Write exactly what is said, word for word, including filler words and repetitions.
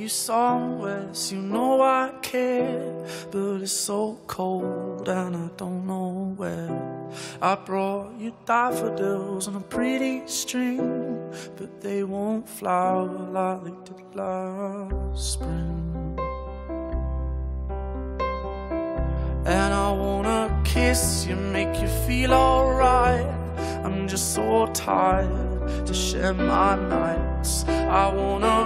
you somewhere so you know I care, but it's so cold and I don't know where. I brought you daffodils on a pretty string, but they won't flower like they did last spring. And I wanna kiss you, make you feel alright. I'm just so tired to share my nights. I wanna